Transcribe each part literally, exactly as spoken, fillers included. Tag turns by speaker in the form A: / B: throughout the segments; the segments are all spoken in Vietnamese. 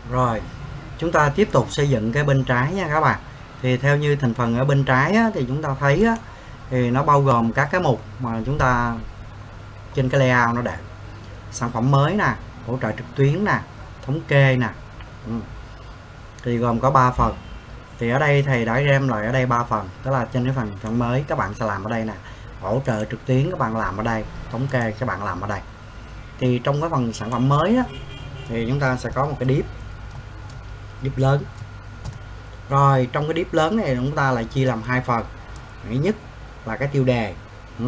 A: Rồi chúng ta tiếp tục xây dựng cái bên trái nha các bạn. Thì theo như thành phần ở bên trái á, thì chúng ta thấy á, thì nó bao gồm các cái mục mà chúng ta trên cái layout nó để sản phẩm mới nè, hỗ trợ trực tuyến nè, thống kê nè. Ừ. Thì gồm có ba phần. Thì ở đây thầy đã đem lại ở đây ba phần, tức là trên cái phần phần mới các bạn sẽ làm ở đây nè, hỗ trợ trực tuyến các bạn làm ở đây, thống kê các bạn làm ở đây. Thì trong cái phần sản phẩm mới á, thì chúng ta sẽ có một cái div div lớn. Rồi trong cái div lớn này chúng ta lại chia làm hai phần. Thứ nhất là cái tiêu đề. Ừ.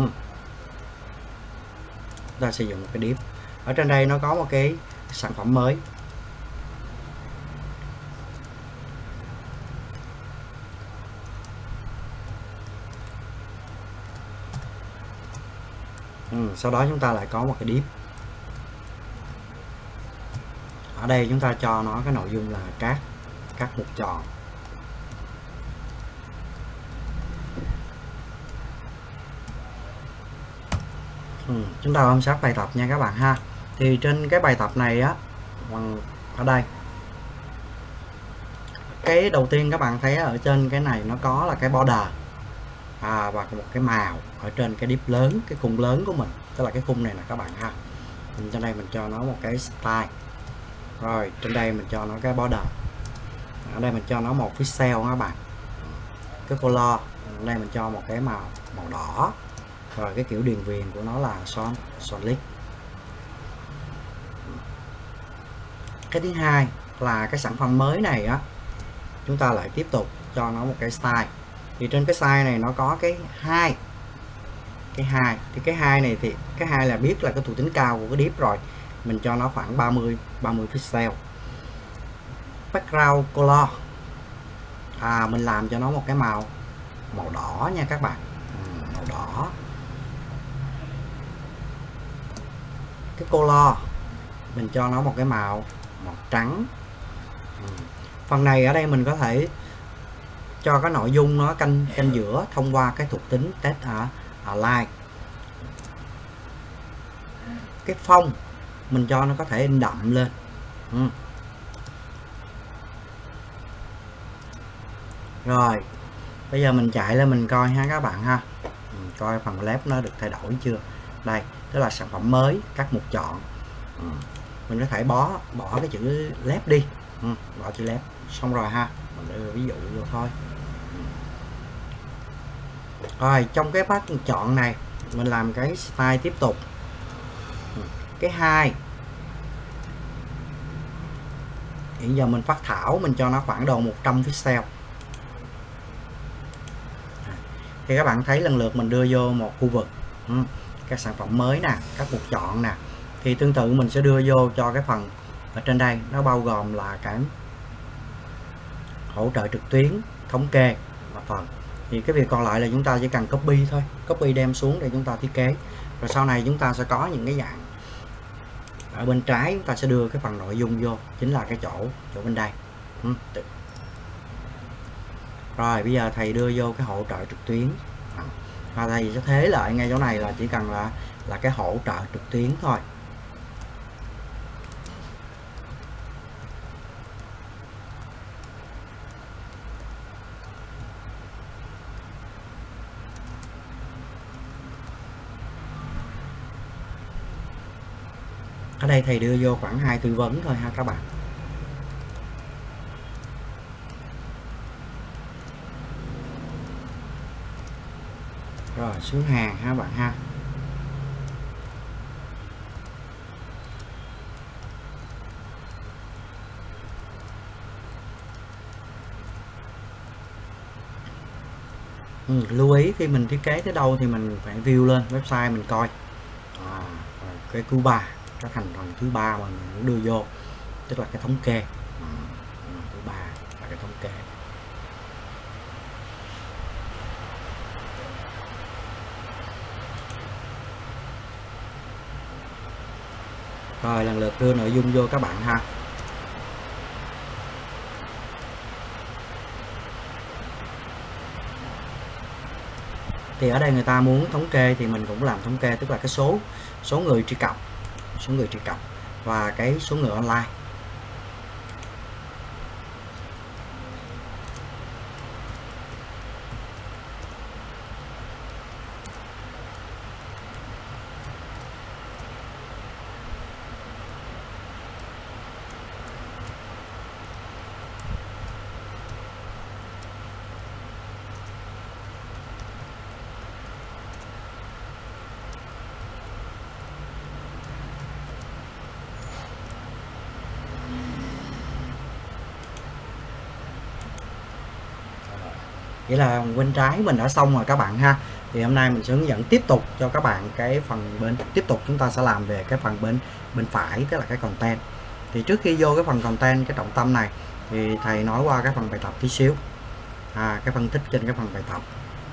A: Chúng ta sử dụng một cái div. Ở trên đây nó có một cái sản phẩm mới. Ừ. Sau đó chúng ta lại có một cái div. Ở đây chúng ta cho nó cái nội dung là các các mục chọn. Ừ, chúng ta bấm sát bài tập nha các bạn ha. Thì trên cái bài tập này á, ở đây cái đầu tiên các bạn thấy ở trên cái này nó có là cái border à, và một cái màu ở trên cái div lớn, cái khung lớn của mình, tức là cái khung này nè các bạn ha. Mình trên đây mình cho nó một cái style. Rồi trên đây mình cho nó cái border. Ở đây mình cho nó một pixel các bạn. Cái color ở đây mình cho một cái màu màu đỏ. Rồi cái kiểu điền viền của nó là son solid. Cái thứ hai là cái sản phẩm mới này á, chúng ta lại tiếp tục cho nó một cái style. Thì trên cái style này nó có cái hai cái hai thì cái hai này thì cái hai là biết là cái thuộc tính cao của cái div rồi, mình cho nó khoảng ba mươi pixel. Background color à, mình làm cho nó một cái màu màu đỏ nha các bạn. Ừ, màu đỏ. Cái color mình cho nó một cái màu màu trắng. Ừ. Phần này ở đây mình có thể cho cái nội dung nó canh canh giữa thông qua cái thuộc tính text ở align. Cái phông mình cho nó có thể in đậm lên. Ừ. Rồi bây giờ mình chạy lên mình coi ha các bạn ha. Mình coi phần left nó được thay đổi chưa. Đây, tức là sản phẩm mới, các mục chọn. Ừ. Mình có thể bỏ bỏ cái chữ left đi. Ừ. Bỏ chữ left xong rồi ha, mình đưa ví dụ vô thôi. Ừ. Rồi trong cái phát chọn này mình làm cái style tiếp tục. Ừ. Cái hai hiện giờ mình phát thảo, mình cho nó khoảng độ một trăm pixel. Thì các bạn thấy lần lượt mình đưa vô một khu vực. Ừ. Các sản phẩm mới nè, các mục chọn nè. Thì tương tự mình sẽ đưa vô cho cái phần ở trên đây, nó bao gồm là cái hỗ trợ trực tuyến, thống kê và phần. Thì cái việc còn lại là chúng ta chỉ cần copy thôi, copy đem xuống để chúng ta thiết kế. Rồi sau này chúng ta sẽ có những cái dạng ở bên trái, chúng ta sẽ đưa cái phần nội dung vô, chính là cái chỗ chỗ bên đây. Ừ. Rồi bây giờ thầy đưa vô cái hỗ trợ trực tuyến. Và thầy sẽ thế lại ngay chỗ này là chỉ cần là là cái hỗ trợ trực tuyến thôi. Ở đây thầy đưa vô khoảng hai tư vấn thôi ha các bạn. Rồi xuống hàng ha bạn ha. Ừ, lưu ý khi mình thiết kế tới đâu thì mình phải view lên website mình coi. À, cái thứ ba, cái thành phần thứ ba mà mình muốn đưa vô, tức là cái thống kê. À, thứ ba là cái thống kê. Rồi lần lượt đưa nội dung vô các bạn ha. Thì ở đây người ta muốn thống kê thì mình cũng làm thống kê, tức là cái số số người truy cập, số người truy cập và cái số người online. Vậy là bên trái mình đã xong rồi các bạn ha. Thì hôm nay mình sẽ hướng dẫn tiếp tục cho các bạn cái phần bên tiếp tục chúng ta sẽ làm về cái phần bên bên phải, tức là cái content. Thì trước khi vô cái phần content, cái trọng tâm này, thì thầy nói qua cái phần bài tập tí xíu, à, cái phân tích trên cái phần bài tập.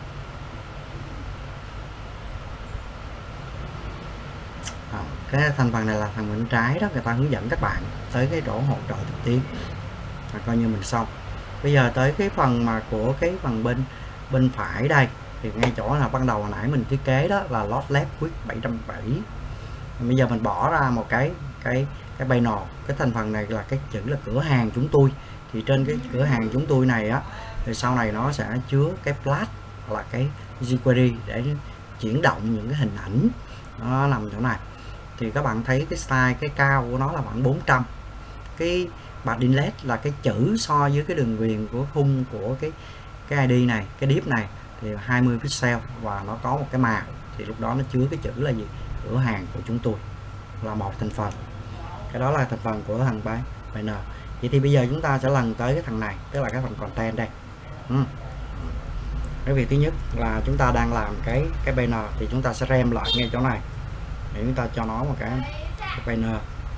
A: À, cái thành phần này là phần bên trái đó, người ta hướng dẫn các bạn tới cái chỗ hỗ trợ thực tiễn, à, coi như mình xong. Bây giờ tới cái phần mà của cái phần bên bên phải đây, thì ngay chỗ là ban đầu hồi nãy mình thiết kế đó là Load Left Quick bảy trăm bảy mươi. Bây giờ mình bỏ ra một cái cái cái banner, cái thành phần này là cái chữ là cửa hàng chúng tôi. Thì trên cái cửa hàng chúng tôi này á, thì sau này nó sẽ chứa cái flash hoặc là cái jQuery để chuyển động những cái hình ảnh, nó nằm chỗ này. Thì các bạn thấy cái size, cái cao của nó là khoảng bốn trăm. Cái padding left là cái chữ so với cái đường viền của khung của cái cái i đê này, cái div này thì hai mươi pixel, và nó có một cái màu, thì lúc đó nó chứa cái chữ là gì? Cửa hàng của chúng tôi, là một thành phần. Cái đó là thành phần của thằng banner. Vậy thì bây giờ chúng ta sẽ lần tới cái thằng này, tức là cái phần content đây. ừ. Cái việc thứ nhất là chúng ta đang làm cái cái banner, thì chúng ta sẽ rem lại ngay chỗ này để chúng ta cho nó một cái, cái banner.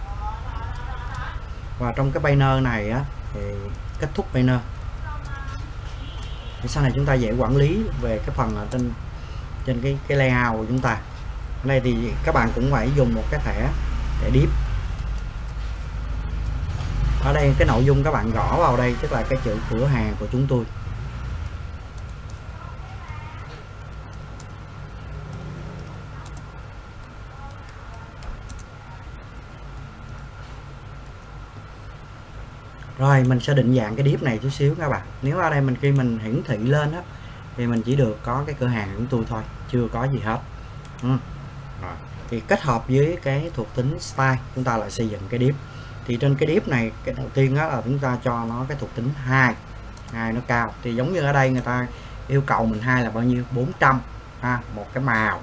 A: Và trong cái banner này á, thì kết thúc banner, thì sau này chúng ta dễ quản lý về cái phần ở trên trên cái cái layout của chúng ta. Ở đây thì các bạn cũng phải dùng một cái thẻ để div. Ở đây cái nội dung các bạn gõ vào đây, tức là cái chữ cửa hàng của chúng tôi. Rồi mình sẽ định dạng cái div này chút xíu các bạn. Nếu ở đây mình khi mình hiển thị lên á, thì mình chỉ được có cái cửa hàng của chúng tôi thôi, chưa có gì hết. ừ. Rồi. Thì kết hợp với cái thuộc tính style, chúng ta lại xây dựng cái div. Thì trên cái div này, cái đầu tiên đó là chúng ta cho nó cái thuộc tính hai, hai nó cao. Thì giống như ở đây người ta yêu cầu mình hai là bao nhiêu? bốn trăm ha, một cái màu.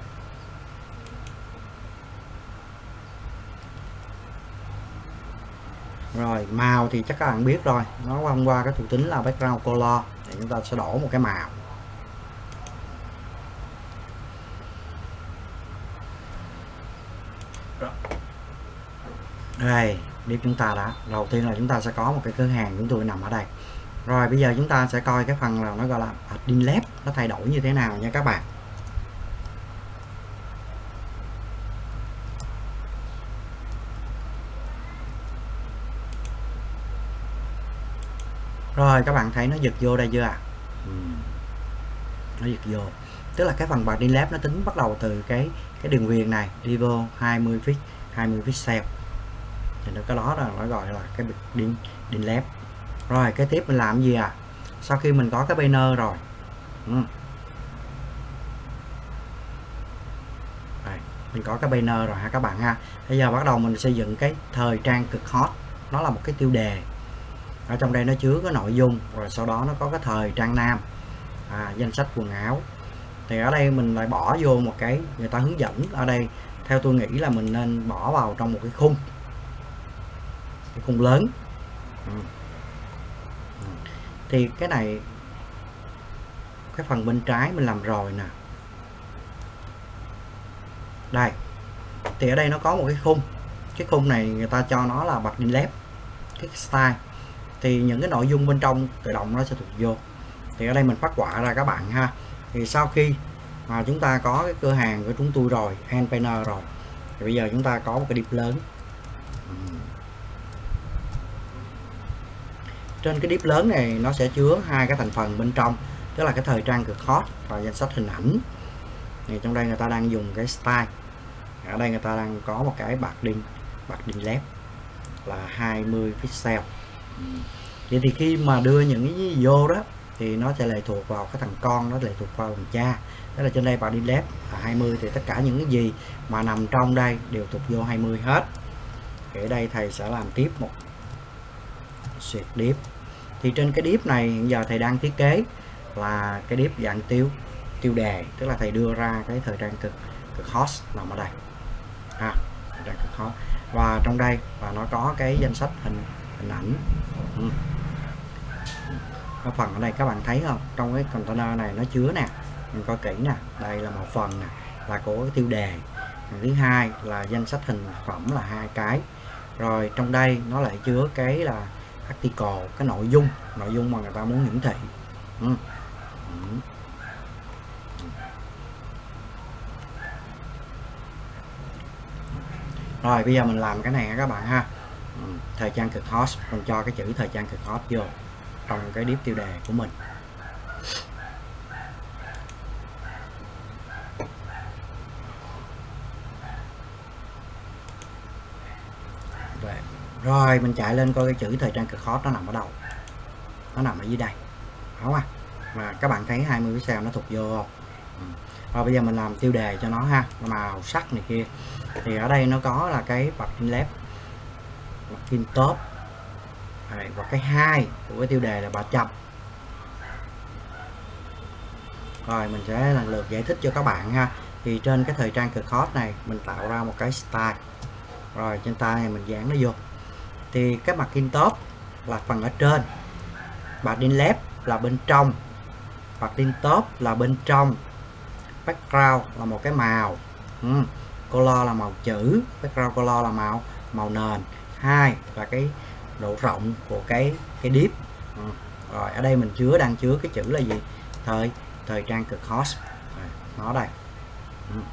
A: Rồi màu thì chắc các bạn biết rồi, nó thông qua cái thuộc tính là background color, thì chúng ta sẽ đổ một cái màu. Đây, div chúng ta đã, đầu tiên là chúng ta sẽ có một cái cửa hàng chúng tôi nằm ở đây. Rồi bây giờ chúng ta sẽ coi cái phần là nó gọi là padding left, nó thay đổi như thế nào nha các bạn. Rồi các bạn thấy nó giật vô đây chưa ạ? À? Ừ. Nó giật vô, tức là cái phần padding left nó tính bắt đầu từ cái cái đường viền này đi vô hai mươi pixel, hai mươi pixel. Thì nó cái đó là nó gọi là cái padding left. Rồi cái tiếp mình làm gì à? Sau khi mình có cái banner rồi, ừ. Đây, mình có cái banner rồi ha các bạn ha. Bây giờ bắt đầu mình xây dựng cái thời trang cực hot. Nó là một cái tiêu đề, ở trong đây nó chứa cái nội dung, rồi sau đó nó có cái thời trang nam, à, danh sách quần áo. Thì ở đây mình lại bỏ vô một cái, người ta hướng dẫn ở đây, theo tôi nghĩ là mình nên bỏ vào trong một cái khung, cái khung lớn. ừ. Thì cái này, cái phần bên trái mình làm rồi nè. Đây, thì ở đây nó có một cái khung, cái khung này người ta cho nó là padding left, cái style. Thì những cái nội dung bên trong tự động nó sẽ thuộc vô. Thì ở đây mình phát họa ra các bạn ha. Thì sau khi mà chúng ta có cái cửa hàng của chúng tôi rồi, end banner rồi, thì bây giờ chúng ta có một cái div lớn. ừ. Trên cái div lớn này nó sẽ chứa hai cái thành phần bên trong, tức là cái thời trang cực hot và danh sách hình ảnh. Thì trong đây người ta đang dùng cái style, ở đây người ta đang có một cái padding padding left là hai mươi pixel. ừ. Vậy thì khi mà đưa những cái gì vô đó thì nó sẽ lệ thuộc vào cái thằng con, nó lệ thuộc vào thằng cha. Tức là trên đây padding left là hai mươi, thì tất cả những cái gì mà nằm trong đây đều thuộc vô hai mươi hết. Thì ở đây thầy sẽ làm tiếp một xuyệt div. Thì trên cái div này hiện giờ thầy đang thiết kế là cái div dạng tiêu tiêu đề, tức là thầy đưa ra cái thời trang cực cực hot nằm ở đây ha, thời trang cực hot, và trong đây và nó có cái danh sách hình hình ảnh. ừ. Cái phần ở đây các bạn thấy không, trong cái container này nó chứa nè, mình coi kỹ nè, đây là một phần nè là của cái tiêu đề, thứ hai là danh sách hình phẩm là hai cái, rồi trong đây nó lại chứa cái là article, cái nội dung nội dung mà người ta muốn hiển thị. ừ. Ừ. Rồi bây giờ mình làm cái này nha các bạn ha. ừ. Thời trang cực host, mình cho cái chữ thời trang cực host vô trong cái div tiêu đề của mình. Rồi, rồi mình chạy lên coi cái chữ thời trang cực hot nó nằm ở đâu. Nó nằm ở dưới đây, đúng không? Mà các bạn thấy hai mươi pixel nó thuộc vô không? ừ. Rồi bây giờ mình làm tiêu đề cho nó ha, màu sắc này kia. Thì ở đây nó có là cái margin left, margin top, rồi, và cái hai của cái tiêu đề là ba trăm. Rồi mình sẽ lần lượt giải thích cho các bạn ha. Thì trên cái thời trang cực hot này mình tạo ra một cái style, rồi trên tay này mình dán nó vô. Thì cái margin top là phần ở trên, margin left là bên trong, margin top là bên trong, background là một cái màu, ừ. color là màu chữ, background color là màu màu nền, hai là cái độ rộng của cái cái div. ừ. Rồi ở đây mình chứa đang chứa cái chữ là gì? Thời thời trang cực hot, nó đây. ừ.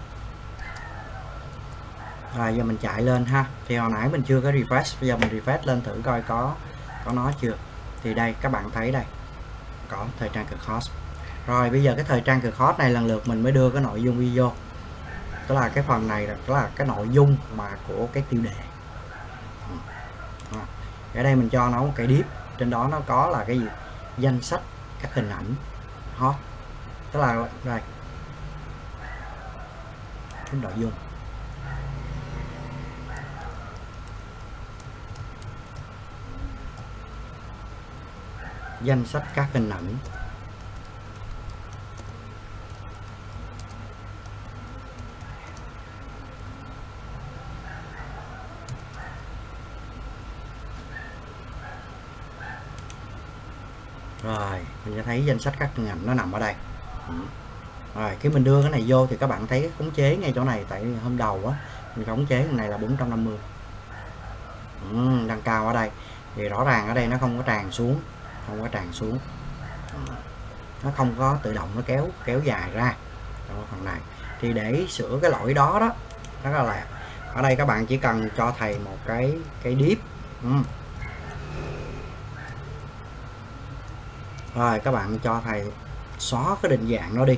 A: Rồi giờ mình chạy lên ha. Thì hồi nãy mình chưa có refresh, bây giờ mình refresh lên thử coi có có nó chưa. Thì đây các bạn thấy đây có thời trang cực hot. Rồi bây giờ cái thời trang cực hot này lần lượt mình mới đưa cái nội dung video, tức là cái phần này là, là cái nội dung mà của cái tiêu đề. ừ. Ở đây mình cho nó một cái div, trên đó nó có là cái gì? Danh sách các hình ảnh hot, tức là đây cái nội dung, danh sách các hình ảnh. Rồi mình sẽ thấy danh sách các hình ảnh nó nằm ở đây. ừ. Rồi cái mình đưa cái này vô thì các bạn thấy khống chế ngay chỗ này, tại hôm đầu á mình khống chế cái này là bốn trăm năm mươi, ừ, đang cao ở đây thì rõ ràng ở đây nó không có tràn xuống, không có tràn xuống, nó không có tự động nó kéo kéo dài ra trong phần này. Thì để sửa cái lỗi đó đó, đó là ở đây các bạn chỉ cần cho thầy một cái cái div. ừ. Rồi các bạn cho thầy xóa cái định dạng nó đi.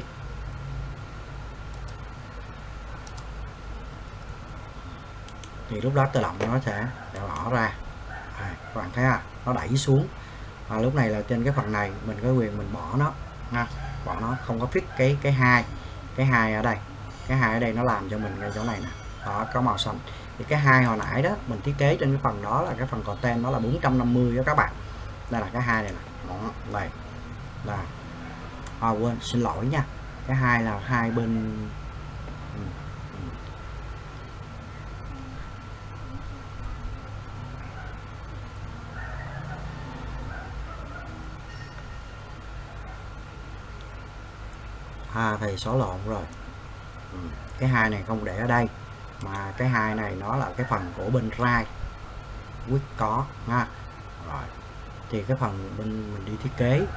A: Thì lúc đó tự động nó sẽ, sẽ bỏ ra. À, các bạn thấy à, nó đẩy xuống. Và lúc này là trên cái phần này mình có quyền mình bỏ nó ha, bỏ nó không có fix cái cái hai cái hai ở đây, cái hai ở đây nó làm cho mình ngay chỗ này nè, đó có màu xanh. Thì cái hai hồi nãy đó mình thiết kế trên cái phần đó là cái phần content đó là bốn trăm năm mươi đó các bạn. Đây là cái hai này nè, đó, đây là à, quên xin lỗi nha, cái hai là hai bên. ừ. Ừ. À, thầy xóa lộn rồi. ừ. Cái hai này không để ở đây, mà cái hai này nó là cái phần của bên right quyết có ha. Rồi thì cái phần bên mình đi thiết kế.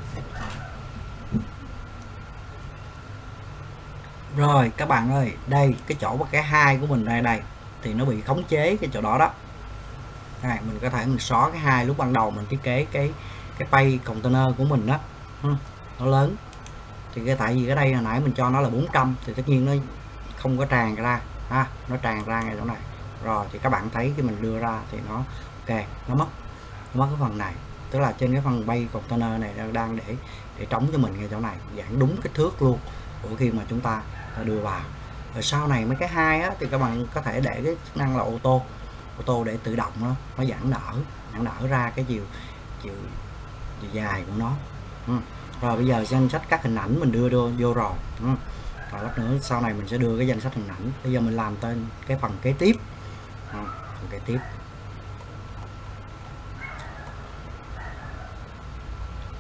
A: Rồi các bạn ơi, đây cái chỗ cái hai của mình đây đây thì nó bị khống chế cái chỗ đó đó. Này, mình có thể mình xóa cái hai lúc ban đầu mình thiết kế cái cái pay container của mình đó, nó lớn. Thì cái tại vì cái đây hồi nãy mình cho nó là bốn trăm thì tất nhiên nó không có tràn ra ha, nó tràn ra ngay chỗ này. Rồi thì các bạn thấy khi mình đưa ra thì nó ok, nó mất nó mất cái phần này, tức là trên cái phần bay container này đang để để trống cho mình ngay chỗ này, dạng đúng kích thước luôn của khi mà chúng ta đưa vào. Rồi sau này mấy cái hai á, thì các bạn có thể để cái chức năng là ô tô ô tô để tự động nó nó giãn nở giãn nở ra cái chiều chiều, chiều dài của nó. ừ. Rồi bây giờ danh sách các hình ảnh mình đưa vô, vô rồi. ừ. Rồi lát nữa sau này mình sẽ đưa cái danh sách hình ảnh. Bây giờ mình làm tên cái phần kế tiếp. ừ. Phần kế tiếp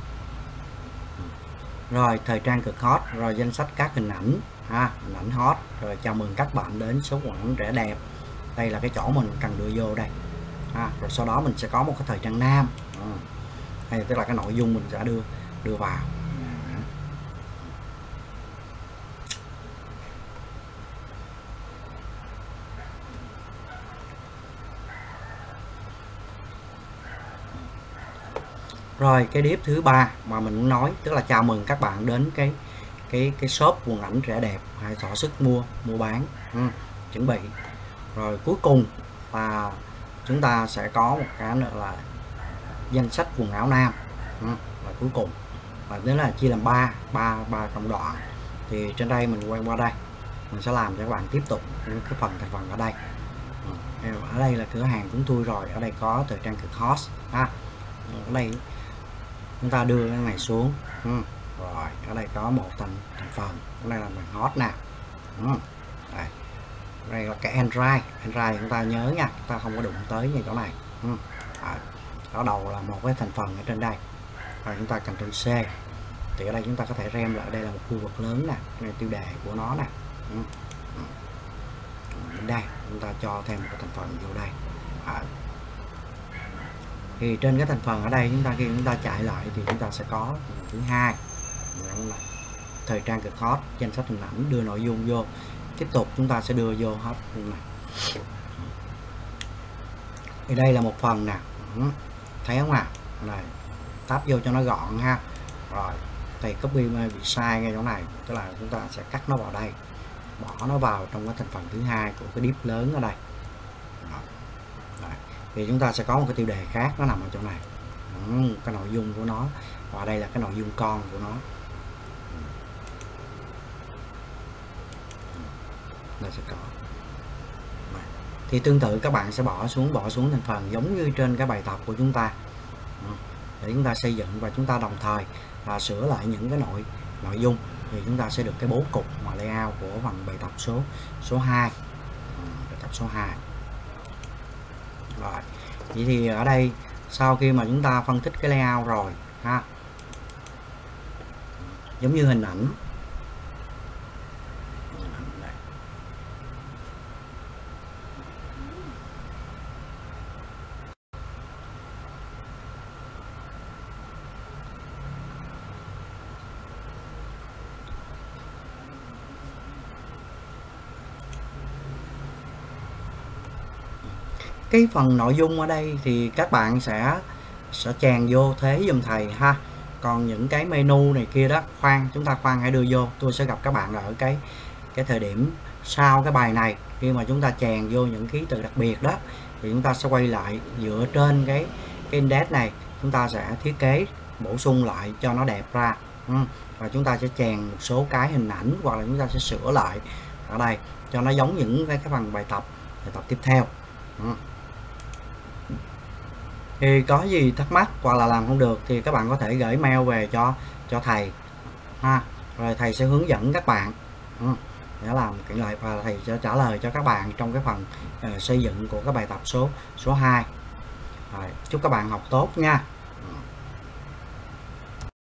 A: Rồi thời trang cực hot, rồi danh sách các hình ảnh ha, hình ảnh hot, rồi chào mừng các bạn đến số quần áo rẻ đẹp. Đây là cái chỗ mình cần đưa vô đây ha. Rồi sau đó mình sẽ có một cái thời trang nam, ừ. Đây tức là cái nội dung mình sẽ đưa đưa vào. Rồi cái điếp thứ ba mà mình muốn nói tức là chào mừng các bạn đến cái cái cái shop quần ảnh rẻ đẹp, hãy thỏa sức mua mua bán, ừ, chuẩn bị. Rồi cuối cùng là chúng ta sẽ có một cái nữa là danh sách quần áo nam, ừ, và cuối cùng và nếu là chia làm ba ba ba công đoạn. Thì trên đây mình quay qua đây, mình sẽ làm cho các bạn tiếp tục những cái phần thành phần ở đây. Ừ, ở đây là cửa hàng chúng tôi rồi, ở đây có thời trang cực hot ha. Ở đây chúng ta đưa cái này xuống, ừ. Rồi ở đây có một thành, thành phần, cái này là mình hot nè, ừ. Đây. Đây là cái Android, Android chúng ta nhớ nha, chúng ta không có đụng tới như chỗ này, ừ. Ở đầu là một cái thành phần ở trên đây, rồi chúng ta Ctrl C thì ở đây chúng ta có thể rem lại, đây là một khu vực lớn nè, này tiêu đề của nó nè, ừ. Ừ. Đây chúng ta cho thêm một cái thành phần vô đây. À. Thì trên cái thành phần ở đây chúng ta khi chúng ta chạy lại thì chúng ta sẽ có thứ hai thời trang cực hot, danh sách hình ảnh, đưa nội dung vô, tiếp tục chúng ta sẽ đưa vô hết này. Thì đây là một phần nè, thấy không ạ? À? Này tap vô cho nó gọn ha. Rồi thì copy bị sai ngay chỗ này, tức là chúng ta sẽ cắt nó vào đây, bỏ nó vào trong cái thành phần thứ hai của cái div lớn ở đây. Rồi. Thì chúng ta sẽ có một cái tiêu đề khác nó nằm ở chỗ này, ừ, cái nội dung của nó, và đây là cái nội dung con của nó. Đây sẽ có. Thì tương tự các bạn sẽ bỏ xuống bỏ xuống thành phần giống như trên cái bài tập của chúng ta, để chúng ta xây dựng và chúng ta đồng thời là sửa lại những cái nội nội dung, thì chúng ta sẽ được cái bố cục mà layout của phần bài tập số số hai, bài tập số hai. Rồi vậy thì ở đây sau khi mà chúng ta phân tích cái layout rồi ha, giống như hình ảnh, cái phần nội dung ở đây thì các bạn sẽ sẽ chèn vô thế giùm thầy ha. Còn những cái menu này kia đó khoan, chúng ta khoan hãy đưa vô, tôi sẽ gặp các bạn ở cái cái thời điểm sau cái bài này. Khi mà chúng ta chèn vô những ký từ đặc biệt đó thì chúng ta sẽ quay lại dựa trên cái, cái index này, chúng ta sẽ thiết kế bổ sung lại cho nó đẹp ra, ừ. Và chúng ta sẽ chèn một số cái hình ảnh, hoặc là chúng ta sẽ sửa lại ở đây cho nó giống những cái, cái phần bài tập bài tập tiếp theo, ừ. Thì có gì thắc mắc hoặc là làm không được thì các bạn có thể gửi mail về cho cho thầy ha, rồi thầy sẽ hướng dẫn các bạn, ừ, để làm kỹ lại, và thầy sẽ trả lời cho các bạn trong cái phần uh, xây dựng của cái bài tập số số hai. Rồi, chúc các bạn học tốt nha.